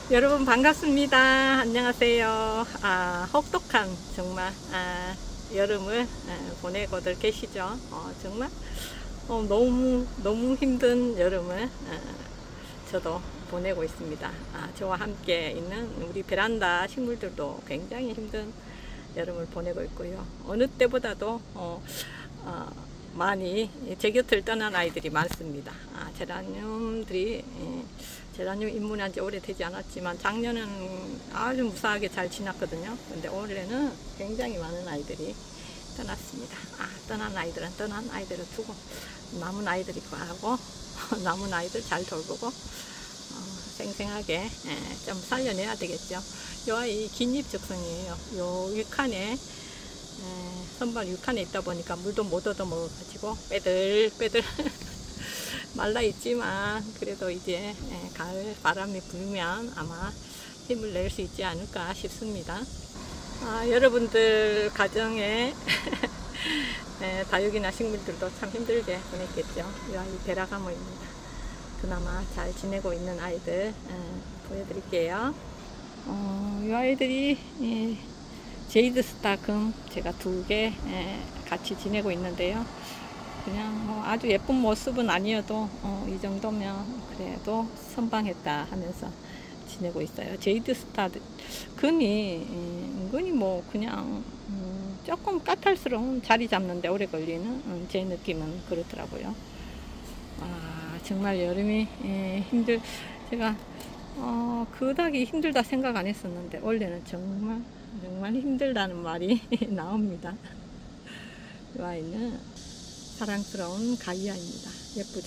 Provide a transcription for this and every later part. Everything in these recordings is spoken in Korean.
여러분 반갑습니다. 안녕하세요. 혹독한 정말 여름을 보내고들 계시죠. 정말 너무 힘든 여름을 저도 보내고 있습니다. 저와 함께 있는 우리 베란다 식물들도 굉장히 힘든 여름을 보내고 있고요. 어느 때보다도 많이 제 곁을 떠난 아이들이 많습니다. 제라늄 입문한 지 오래되지 않았지만 작년은 아주 무사하게 잘 지났거든요. 근데 올해는 굉장히 많은 아이들이 떠났습니다. 떠난 아이들은 떠난 아이들을 두고 남은 아이들이 하고 남은 아이들 잘 돌보고 생생하게 좀 살려내야 되겠죠. 요 아이 긴잎 적성이에요. 요 위칸에 선반 위칸에 있다 보니까 물도 못 얻어 먹어가지고 빼들빼들 말라 있지만 그래도 이제 가을 바람이 불면 아마 힘을 낼 수 있지 않을까 싶습니다. 여러분들 가정에 다육이나 식물들도 참 힘들게 보냈겠죠. 이 아이 베라가모입니다. 그나마 잘 지내고 있는 아이들 보여드릴게요. 이 아이들이 제이드스타금 제가 2개 같이 지내고 있는데요. 그냥 뭐 아주 예쁜 모습은 아니어도 이 정도면 그래도 선방했다 하면서 지내고 있어요. 제이드스타 금이 은근히 뭐 그냥 조금 까탈스러운 자리 잡는데 오래 걸리는 제 느낌은 그렇더라고요. 정말 여름이 제가 그닥이 힘들다 생각 안 했었는데 올해는 정말 힘들다는 말이 나옵니다. 이 아이는 사랑스러운 가이아입니다. 예쁘죠?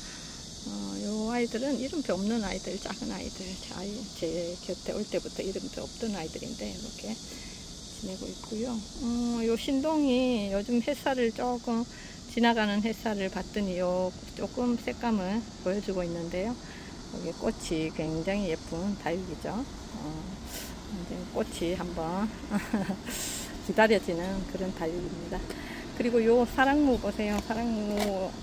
요 아이들은 이름표 없는 아이들, 작은 아이들, 제 곁에 올 때부터 이름표 없던 아이들인데 이렇게 지내고 있고요. 요 신동이 요즘 햇살을 조금 지나가는 햇살을 봤더니 조금 색감을 보여주고 있는데요. 여기 꽃이 굉장히 예쁜 다육이죠. 이제 꽃이 한번 기다려지는 그런 다육입니다. 그리고 요 사랑무 보세요. 사랑무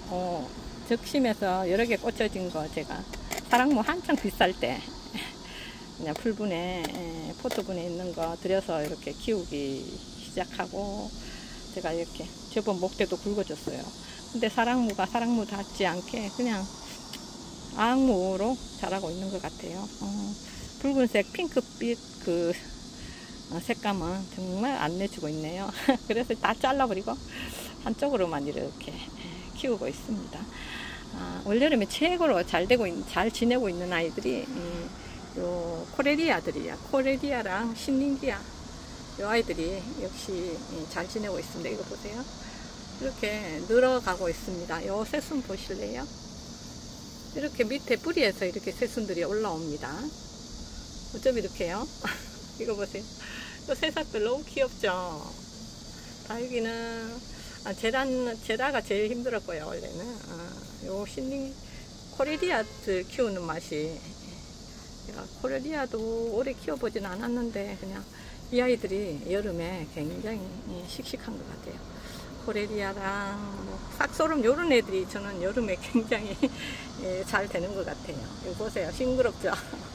적심에서 여러 개 꽂혀진 거 제가 사랑무 한창 비쌀 때 그냥 풀분에 포트분에 있는 거 들여서 이렇게 키우기 시작하고 제가 이렇게 저번 목대도 굵어졌어요. 근데 사랑무가 사랑무답지 않게 그냥 아악무로 자라고 있는 것 같아요. 붉은색 핑크빛 그 색감은 정말 안 내주고 있네요. 그래서 다 잘라버리고 한쪽으로만 이렇게 키우고 있습니다. 올여름에 최고로 잘 지내고 있는 아이들이 요 코레리아들이야. 코레리아랑 신nin기아 요 아이들이 역시 잘 지내고 있습니다. 이거 보세요. 이렇게 늘어가고 있습니다. 요 새순 보실래요? 이렇게 밑에 뿌리에서 이렇게 새순들이 올라옵니다. 어쩜 이렇게요? 이거 보세요. 요 새싹들 너무 귀엽죠? 다육이는 제라가 제일 힘들었고요. 원래는 요 코레리아들 키우는 맛이 제가 코레리아도 오래 키워보진 않았는데 그냥 이 아이들이 여름에 굉장히 씩씩한 것 같아요. 코레리아랑 뭐 싹소름 요런 애들이 저는 여름에 굉장히 잘 되는 것 같아요. 이거 보세요. 싱그럽죠?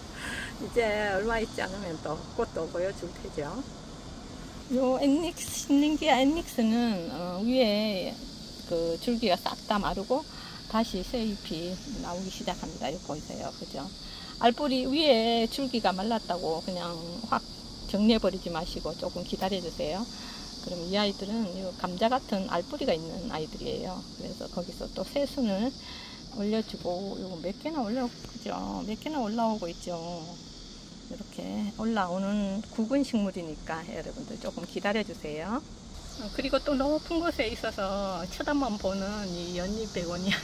이제 얼마 있지 않으면 또 꽃도 보여줄 테죠. 요 신nin기아 엔닉스는 위에 그 줄기가 싹 다 마르고 다시 새 잎이 나오기 시작합니다. 이거 보이세요? 그죠? 알뿌리 위에 줄기가 말랐다고 그냥 확 정리해버리지 마시고 조금 기다려주세요. 그럼 이 아이들은 이 감자 같은 알뿌리가 있는 아이들이에요. 그래서 거기서 또 새순을 올려주고 요거 몇 개나 그죠? 몇 개나 올라오고 있죠. 이렇게 올라오는 굵은 식물이니까 여러분들 조금 기다려주세요. 그리고 또 높은 곳에 있어서 쳐다만 보는 이 연잎 베고니아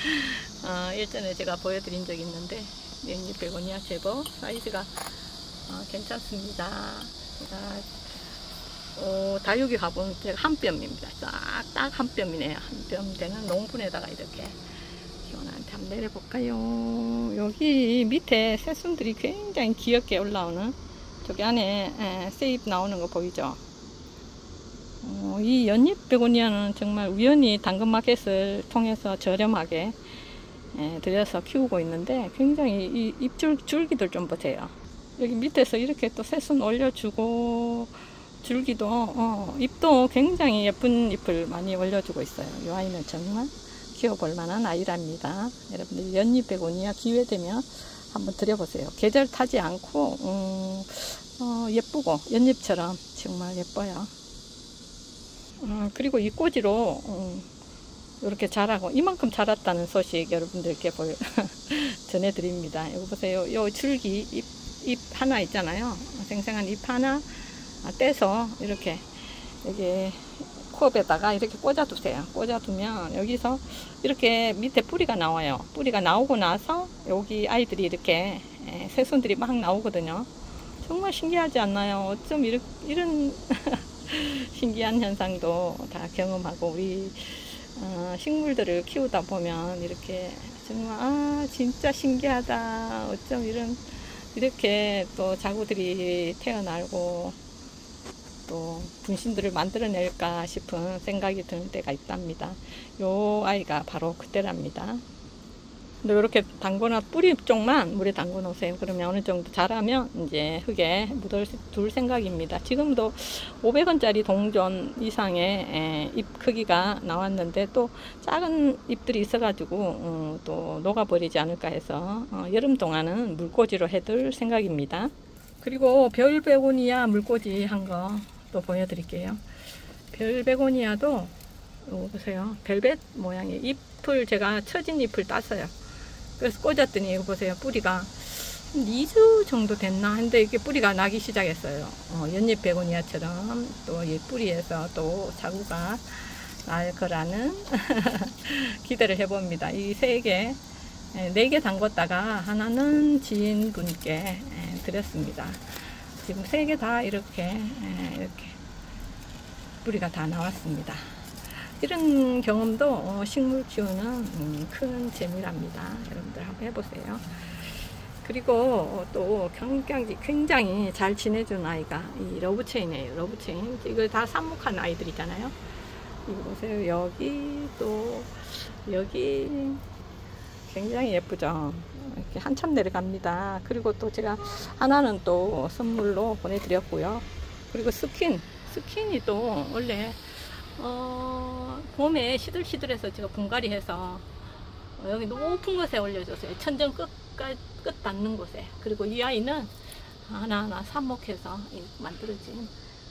예전에 제가 보여드린 적이 있는데 연잎 베고니아 제법 사이즈가 괜찮습니다. 제가 다육이 화분 제가 한 뼘입니다. 딱 한 뼘이네요. 한 뼘 되는 농분에다가 이렇게 기원한테 한번 내려볼까요? 여기 밑에 새순들이 굉장히 귀엽게 올라오는 저기 안에 새잎 나오는 거 보이죠? 이 연잎 베고니아는 정말 우연히 당근마켓을 통해서 저렴하게 들여서 키우고 있는데 굉장히 이 잎줄기들 좀 보세요. 여기 밑에서 이렇게 또 새순 올려주고, 줄기도 잎도 굉장히 예쁜 잎을 많이 올려주고 있어요. 이 아이는 정말 키워볼 만한 아이랍니다. 여러분들 연잎 베고니아 기회되면 한번 드려보세요. 계절 타지 않고 예쁘고 연잎처럼 정말 예뻐요. 그리고 이 꼬지로 이렇게 자라고 이만큼 자랐다는 소식 여러분들께 전해드립니다. 이거 보세요. 요 줄기 잎 하나 있잖아요. 생생한 잎 하나 떼서 이렇게 여기 컵에다가 이렇게 꽂아두세요. 꽂아두면 여기서 이렇게 밑에 뿌리가 나와요. 뿌리가 나오고 나서 여기 아이들이 이렇게 새순들이 막 나오거든요. 정말 신기하지 않나요? 어쩜 이런 신기한 현상도 다 경험하고 우리 식물들을 키우다 보면 이렇게 정말 진짜 신기하다. 어쩜 이렇게 또 자구들이 태어나고 또 분신들을 만들어낼까 싶은 생각이 드는 때가 있답니다. 요 아이가 바로 그때랍니다. 근데 이렇게 담궈놔 뿌리 쪽만 물에 담궈 놓으세요. 그러면 어느 정도 자라면 이제 흙에 묻어둘 생각입니다. 지금도 500원짜리 동전 이상의 잎 크기가 나왔는데 또 작은 잎들이 있어가지고 또 녹아버리지 않을까 해서 여름 동안은 물꽂이로 해둘 생각입니다. 그리고 별베고니아 물꽂이 한 거 또 보여드릴게요. 별베고니아도 이거 보세요. 벨벳 모양의 잎을 제가 처진 잎을 땄어요. 그래서 꽂았더니 이거 보세요. 뿌리가 2주 정도 됐나 근데 이게 뿌리가 나기 시작했어요. 연잎 베고니아처럼 또 이 뿌리에서 또 자구가 날 거라는 기대를 해봅니다. 이 3개 4개 담궜다가 하나는 지인분께 드렸습니다. 지금 3개 다 이렇게 뿌리가 다 나왔습니다. 이런 경험도 식물 키우는 큰 재미랍니다. 여러분들 한번 해보세요. 그리고 또 굉장히 잘 지내준 아이가 이 러브체인이에요. 러브체인. 이거 다 삽목한 아이들이잖아요. 이거 보세요. 여기 굉장히 예쁘죠. 이렇게 한참 내려갑니다. 그리고 또 제가 하나는 또 선물로 보내드렸고요. 그리고 스킨이 또 원래 봄에 시들시들해서 제가 분갈이 해서 여기 높은 곳에 올려줬어요. 천정 끝 닿는 곳에. 그리고 이 아이는 하나하나 삽목해서 만들어진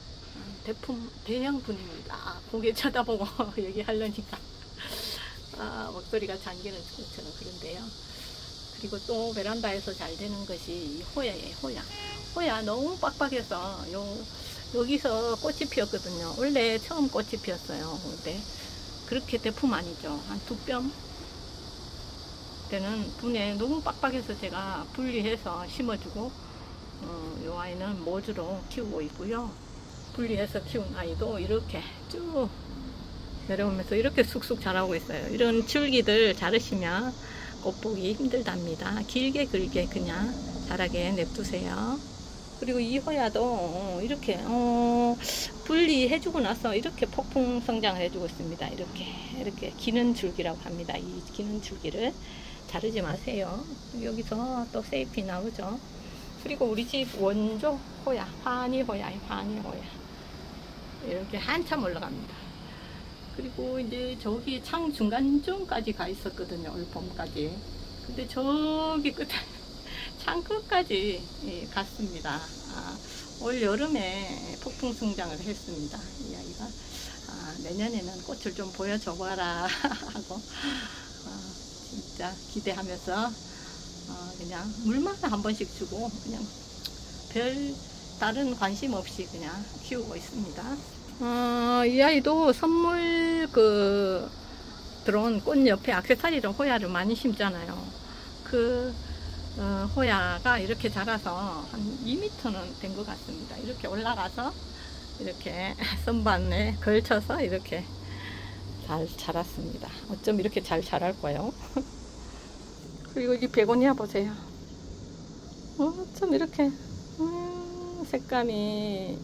대형 분입니다. 고개 쳐다보고 얘기하려니까 목소리가 잠기는 것처럼 그런데요. 그리고 또 베란다에서 잘 되는 것이 이 호야예요. 호야 너무 빡빡해서 여기서 꽃이 피었거든요. 원래 처음 꽃이 피었어요. 근데 그렇게 대품 아니죠. 한 2뼘 되는 분에 너무 빡빡해서 제가 분리해서 심어주고 이 아이는 모주로 키우고 있고요. 분리해서 키운 아이도 이렇게 쭉 내려오면서 이렇게 쑥쑥 자라고 있어요. 이런 줄기들 자르시면 꽃 보기 힘들답니다. 길게 그냥 자라게 냅두세요. 그리고 이 호야도 이렇게 분리해주고 나서 이렇게 폭풍 성장을 해주고 있습니다. 이렇게 기는 줄기라고 합니다. 이 기는 줄기를 자르지 마세요. 여기서 또 세잎이 나오죠. 그리고 우리 집 원조 호야, 환희 호야. 이렇게 한참 올라갑니다. 그리고 이제 저기 창 중간쯤까지 가 있었거든요. 올 봄까지. 근데 저기 끝에 창 끝까지 갔습니다. 올 여름에 폭풍 성장을 했습니다. 이 아이가 내년에는 꽃을 좀 보여줘 봐라 하고 진짜 기대하면서 그냥 물만 한 번씩 주고 그냥 별 다른 관심 없이 그냥 키우고 있습니다. 이 아이도 선물 들어온 꽃 옆에 액세서리로 호야를 많이 심잖아요. 호야가 이렇게 자라서 한 2m는 된 것 같습니다. 이렇게 올라가서 이렇게 선반에 걸쳐서 이렇게 잘 자랐습니다. 어쩜 이렇게 잘 자랄까요? 그리고 이 베고니아 보세요. 어쩜 이렇게 색감이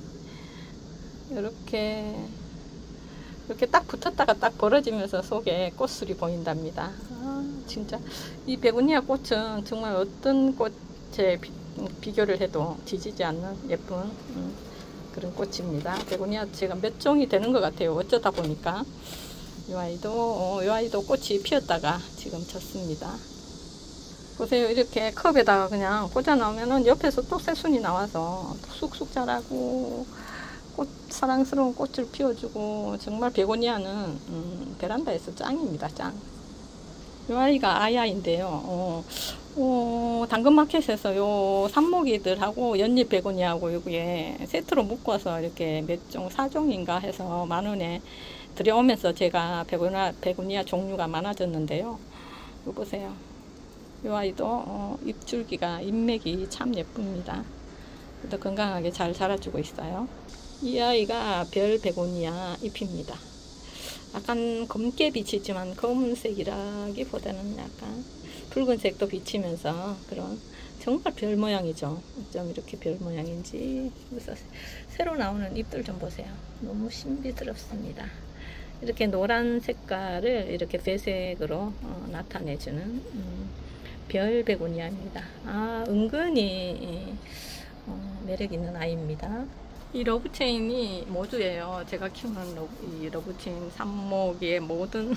이렇게 딱 붙었다가 딱 벌어지면서 속에 꽃술이 보인답니다. 진짜 이 베고니아 꽃은 정말 어떤 꽃에 비교를 해도 뒤지지 않는 예쁜 그런 꽃입니다. 베고니아 제가 몇 종이 되는 것 같아요. 어쩌다 보니까 이 아이도 꽃이 피었다가 지금 졌습니다. 보세요. 이렇게 컵에다가 그냥 꽂아 놓으면은 옆에서 또 새순이 나와서 쑥쑥 자라고 사랑스러운 꽃을 피워주고, 정말 베고니아는 베란다에서 짱입니다. 짱. 이 아이가 아야인데요. 당근마켓에서 요 산모기들하고 연잎 베고니아하고 여기에 세트로 묶어서 이렇게 몇 종, 4종인가 해서 10,000원에 들여오면서 제가 베고니아 종류가 많아졌는데요. 이거 보세요. 이 아이도 잎줄기가, 잎맥이 참 예쁩니다. 또 건강하게 잘 자라주고 있어요. 이 아이가 별 베고니아 잎입니다. 약간 검게 비치지만 검은색이라기보다는 약간 붉은색도 비치면서 그런 정말 별 모양이죠. 어쩜 이렇게 별 모양인지. 그래서 새로 나오는 잎들 좀 보세요. 너무 신비스럽습니다. 이렇게 노란 색깔을 이렇게 배색으로 나타내주는 별 베고니아입니다. 은근히 매력 있는 아이입니다. 이 러브체인이 모두예요. 제가 키우는 이 러브체인 산모기의 모든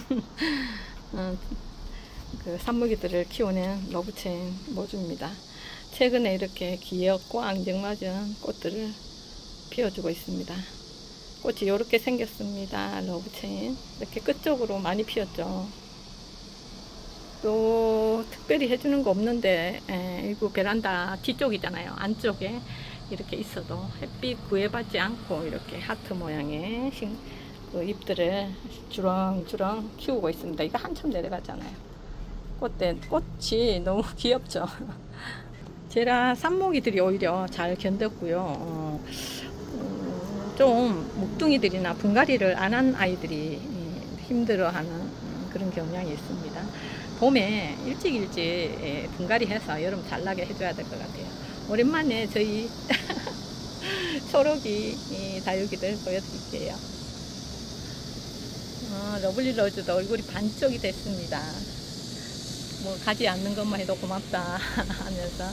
그 산모기들을 키우는 러브체인 모주입니다. 최근에 이렇게 귀엽고 앙증맞은 꽃들을 피워주고 있습니다. 꽃이 이렇게 생겼습니다. 러브체인 이렇게 끝쪽으로 많이 피었죠. 또 특별히 해주는 거 없는데, 이거 베란다 뒤쪽이잖아요. 안쪽에 이렇게 있어도 햇빛 구애받지 않고 이렇게 하트 모양의 그 잎들을 주렁주렁 키우고 있습니다. 이거 한참 내려가잖아요. 꽃이 너무 귀엽죠. 제라 산모기들이 오히려 잘 견뎠고요. 좀 묵둥이들이나 분갈이를 안 한 아이들이 힘들어하는 그런 경향이 있습니다. 봄에 일찍 분갈이해서 여름 잘 나게 해줘야 될 것 같아요. 오랜만에 저희 초록이 다육이들 보여드릴게요. 러블리 로즈도 얼굴이 반쪽이 됐습니다. 뭐 가지 않는 것만 해도 고맙다 하면서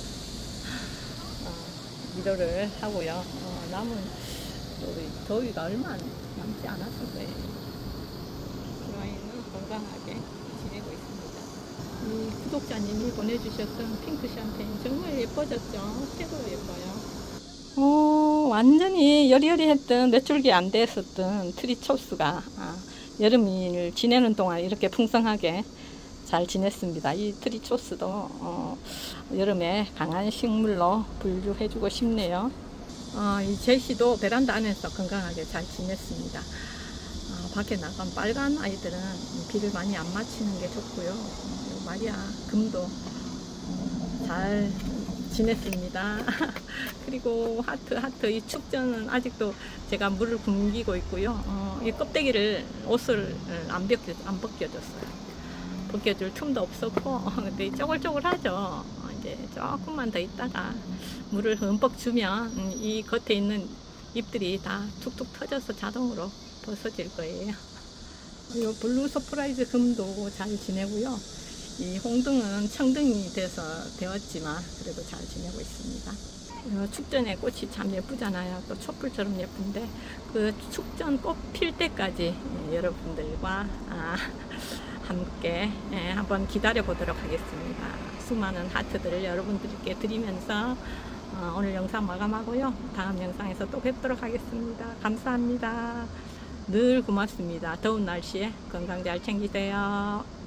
위로를 하고요. 남은 더위가 얼마 남지 않았을 거예요. 이 아이는 건강하게 지내고 있습니다. 이 구독자님이 보내주셨던 핑크 샴페인 정말 예뻐졌죠? 최고로 예뻐요. 완전히 여리여리했던 몇 줄기 안 됐었던 트리초스가 여름을 지내는 동안 이렇게 풍성하게 잘 지냈습니다. 이 트리초스도 여름에 강한 식물로 분류해주고 싶네요. 이 제시도 베란다 안에서 건강하게 잘 지냈습니다. 밖에 나간 빨간 아이들은 비를 많이 안 맞히는 게 좋고요. 마리아 금도 잘 지냈습니다. 그리고 하트 이 축전은 아직도 제가 물을 굶기고 있고요. 이 껍데기를 옷을 안 벗겨줬어요. 벗겨줄 틈도 없었고, 근데 쪼글쪼글하죠. 이제 조금만 더 있다가 물을 흠뻑 주면 이 겉에 있는 잎들이 다 툭툭 터져서 자동으로 벗어질 거예요. 이 블루 서프라이즈 금도 잘 지내고요. 이 홍등은 청등이 되었지만 그래도 잘 지내고 있습니다. 축전의 꽃이 참 예쁘잖아요. 또 촛불처럼 예쁜데 그 축전 꽃 필 때까지 여러분들과 함께 한번 기다려 보도록 하겠습니다. 수많은 하트들을 여러분들께 드리면서 오늘 영상 마감하고요. 다음 영상에서 또 뵙도록 하겠습니다. 감사합니다. 늘 고맙습니다. 더운 날씨에 건강 잘 챙기세요.